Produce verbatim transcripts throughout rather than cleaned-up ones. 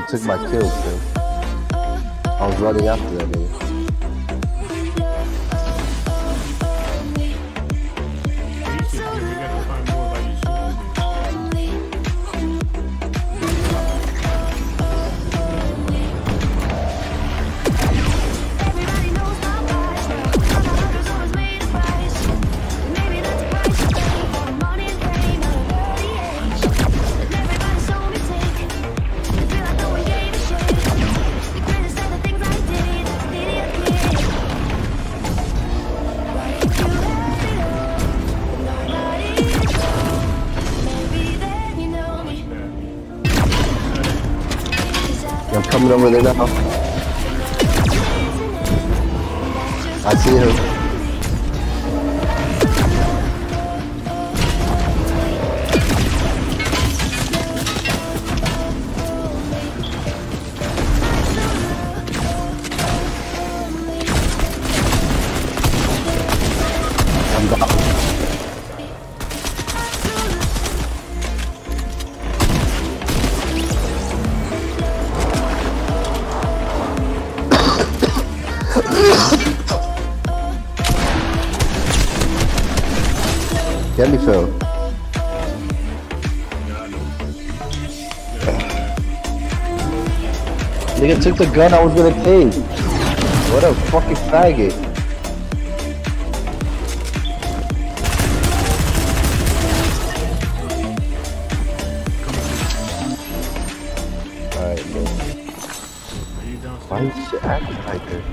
took my kill, bro. I was running after that nigga. I'm coming over there now. I see him. I'm down. Get me, Phil. Nigga took the gun I was gonna take. What a fucking faggot. Alright, man. Why is shit acting like this?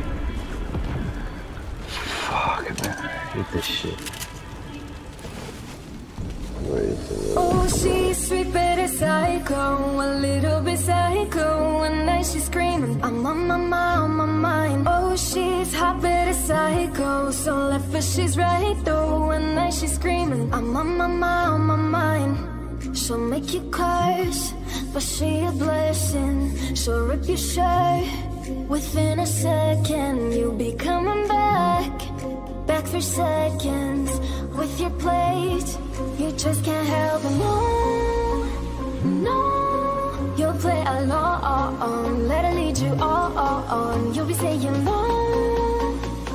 Fuck, man. I hate this shit. Oh, she's sweet but a psycho, a little bit psycho. One night she's screaming, I'm on my mind, on my mind. Oh, she's hot but a psycho, so left but she's right though. One night she's screaming, I'm on my mind, on my mind. She'll make you curse, but she a blessing. She'll rip your shirt within a second. You'll be coming back, back for seconds with your plate. You just can't help it, no, no. You'll play along, let her lead you on. You'll be saying no,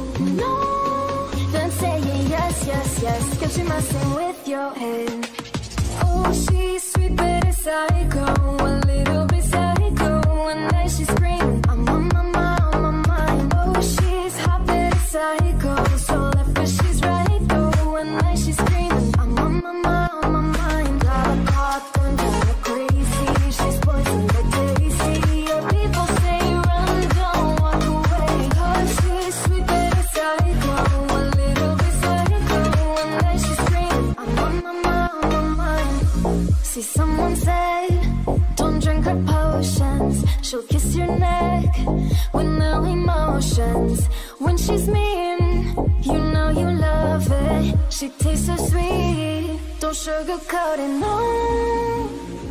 no, then saying yes, yes, yes, cause you're messing with your head. Oh, she's sweet but a psycho, a little bit psycho. One night she's screaming, I'm on my mind, on my mind. Oh, she's hot but a psycho, so left but she's right though. One night she's screaming, I'm on my mind, on my mind. Got a caught and got her crazy. She's poison but tasty. Your people say run, don't walk away. Cause she's sweet but a psycho, a little bit psycho. One night she's screaming, I'm on my mind, on my mind. See, someone said, don't drink her potions. She'll kiss your neck with no emotions. When she's mean, you know you love it. She tastes so sweet, don't sugarcoat it, no,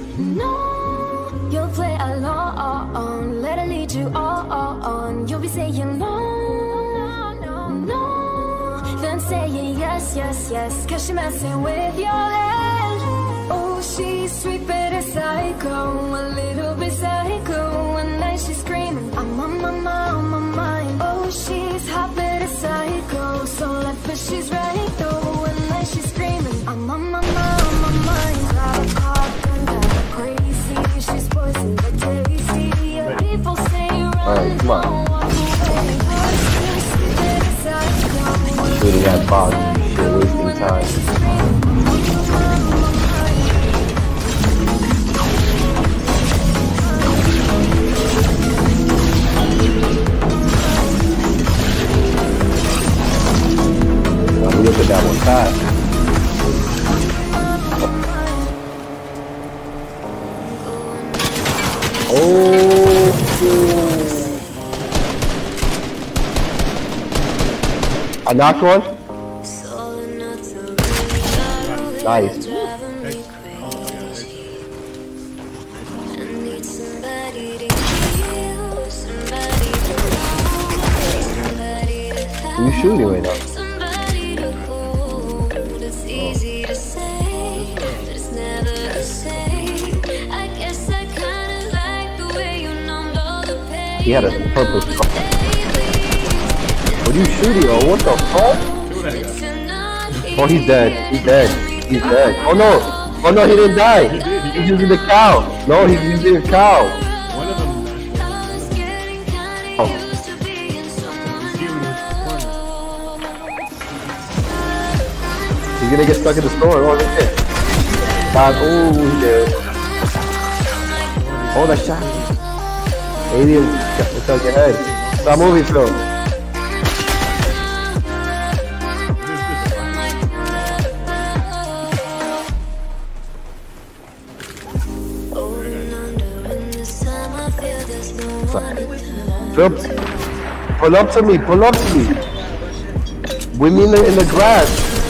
no. You'll play along, let her lead you on. You'll be saying no, no, no, then saying yes, yes, yes, cause she's messing with your head. Oh, she's sweet but a psycho, a little bit psycho. One night she's screaming, I'm on my mind, on my mind. Oh, she's hot but a psycho, so left but she's right though. One night she's screaming, I'm on my mind, on my mind. Got a caught and got her crazy. She's poison but tasty. Your people say run, don't walk away. Oh, she's sweet but a psycho. Shooting at bots, you're wasting time. Look at that one fast. Oh, I knocked one. Nice. Who are you shooting right now? I guess I kinda like the way you He had a purple scar. What are you shooting? Oh, what the fuck? Oh, he's dead. He's dead. He's dead. Oh no! Oh no, he didn't die. He's using the cow. No, he's using a cow. One of them. Oh. He's gonna get stuck in the storm. Oh, shit. God, oh, he did. Oh, that shot. Alien, it's like your head. Stop moving, Phil. Phil, pull up to me, pull up to me. With me in the, in the grass.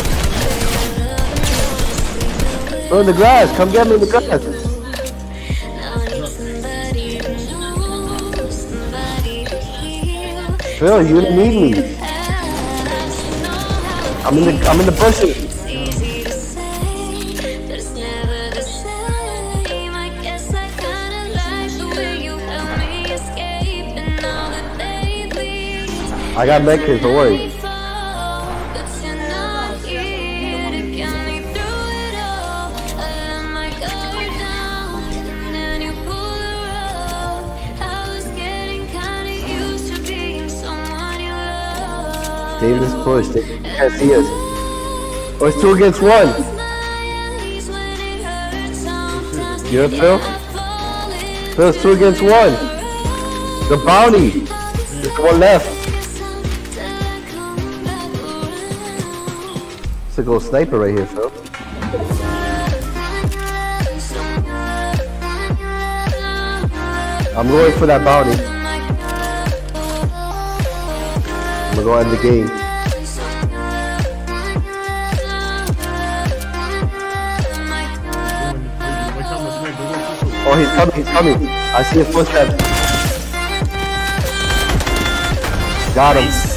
Phil, in the grass, come get me in the grass. Phil, you didn't need me. I'm in the I'm in the bushes. I got medkits, don't worry. Stay in this push. They can't see us. Oh, it's two against one. You know, Phil? Phil, it's two against one. The bounty. There's one left. It's a gold sniper right here, Phil. I'm going for that bounty. I'm gonna go end the game. Oh, he's coming, he's coming. I see his footsteps. Got him.